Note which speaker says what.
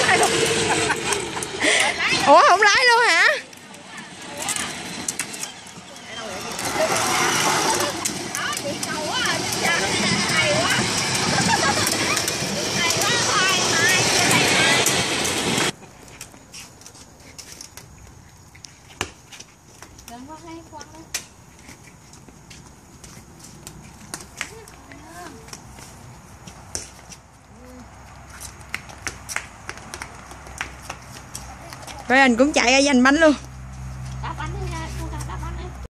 Speaker 1: Ủa không lái luôn hả? Rồi anh cũng chạy ra giành bánh luôn.